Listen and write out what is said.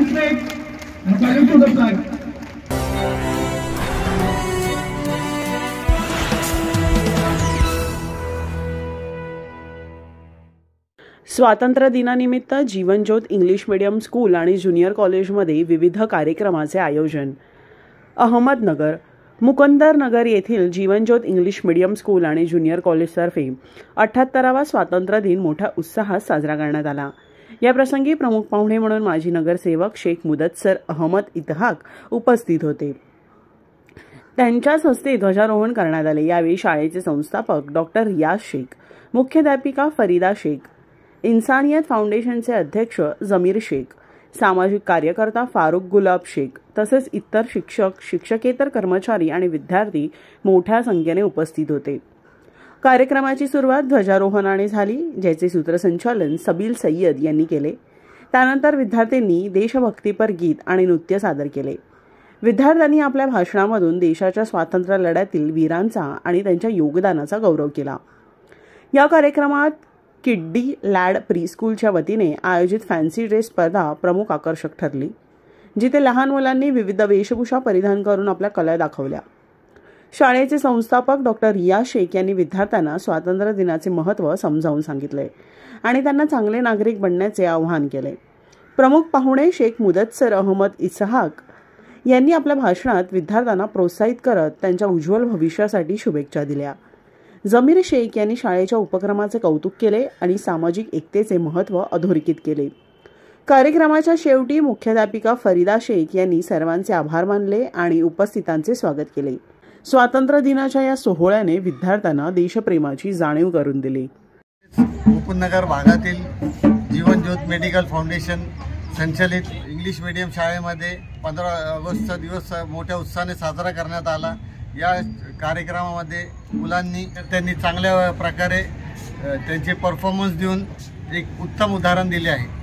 respect and salute to the flag. स्वातंत्र्य दिनानिमित्त Jeevanjyot English medium school आणि ज्युनियर कॉलेजमध्ये विविध कार्यक्रमाचे आयोजन. अहमदनगर मुकंदरनगर येथील जीवनज्योत इंग्लिश मीडियम स्कूल आणि ज्युनियर कॉलेजतर्फे 78वा स्वातंत्र्य दिन मोठ्या उत्साहात साजरा करण्यात आला. या प्रसंगी प्रमुख पाहुणे म्हणून माजी नगरसेवक शेख मुदस्सर अहमद इतहाक उपस्थित होते. त्यांच्याच हस्ते ध्वजारोहण करण्यात आले. यावेळी शाळेचे संस्थापक डॉक्टर रियाज शेख, मुख्याध्यापिका फरीदा शेख, इन्सानियत फाउंडेशनचे अध्यक्ष जमीर शेख, सामाजिक कार्यकर्ता फारुख गुलाब शेख तसेच इतर शिक्षक, शिक्षकेतर कर्मचारी आणि विद्यार्थी मोठ्या संख्येने उपस्थित होते. कार्यक्रमाची सुरुवात ध्वजारोहणाने झाली, ज्याचे सूत्रसंचालन सबील सय्यद यांनी केले. त्यानंतर विद्यार्थ्यांनी देशभक्तीपर गीत आणि नृत्य सादर केले. विद्यार्थ्यांनी आपल्या भाषणामधून देशाच्या स्वातंत्र्य लढ्यातील वीरांचा आणि त्यांच्या योगदानाचा गौरव केला. या कार्यक्रमात किड्डी लॅड प्रीस्कूलच्या वतीने आयोजित फॅन्सी ड्रेस स्पर्धा प्रमुख आकर्षक ठरली, जिथे लहान मुलांनी विविध वेशभूषा परिधान करून आपल्या कला दाखवल्या. शाळेचे संस्थापक डॉक्टर रियाज शेख यांनी विद्यार्थ्यांना स्वातंत्र्य दिनाचे महत्त्व समजावून सांगितले आणि त्यांना चांगले नागरिक बनण्याचे आवाहन केले. प्रमुख पाहुणे शेख मुदस्सर अहमद इतहाक यांनी आपल्या भाषणात विद्यार्थ्यांना प्रोत्साहित करत त्यांच्या उज्ज्वल भविष्यासाठी शुभेच्छा दिल्या. जमीर शेख यांनी शाळेच्या उपक्रमाचे कौतुक केले आणि सामाजिक एकतेचे महत्त्व अधोरेखित केले. कार्यक्रमाच्या शेवटी मुख्याध्यापिका फरीदा शेख यांनी सर्वांचे आभार मानले आणि उपस्थितांचे स्वागत केले. स्वातंत्र्य दिनाच्या या सोहळ्याने विद्यार्थ्यांना देशप्रेमाची जाणीव करून दिली. मुकुंदनगर भागातील जीवनज्योत मेडिकल फाउंडेशन संचलित इंग्लिश मीडियम शाळेमध्ये 15 ऑगस्टचा दिवस मोठ्या उत्साहाने साजरा करण्यात आला. या कार्यक्रमामध्ये मुलांनी त्यांनी चांगल्या प्रकारे त्यांचे परफॉर्मन्स देऊन एक उत्तम उदाहरण दिले आहे.